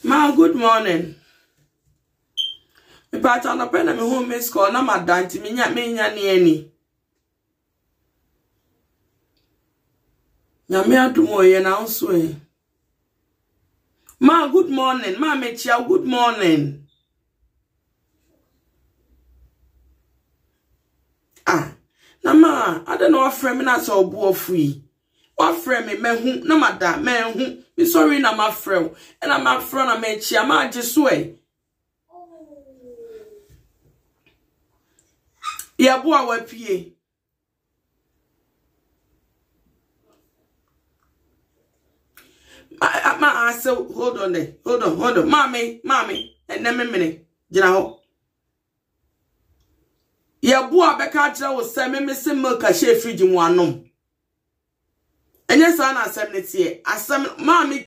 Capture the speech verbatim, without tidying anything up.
Ma, good morning. Me pacha na pena me home miss call na madanti me nya me nya ni ani. Nya me adumo ye na nso e. Ma, good morning. Ma, me chia good morning. Ah, na ma, I don't know what friend me na so obu ofui. What friend me me hu na mada me hu. Me sorry na ma friend. And na ma friend na me chia ma ajeso e. Ya bo a wapie. Ma ma ase hold on there. Hold on, hold on. Mommy, mommy, and then me minute. Gina ho. Ya bo a beka kira wo se me me se milk a she fridge mu anom. Enye sa na asem ne tie. Asem mommy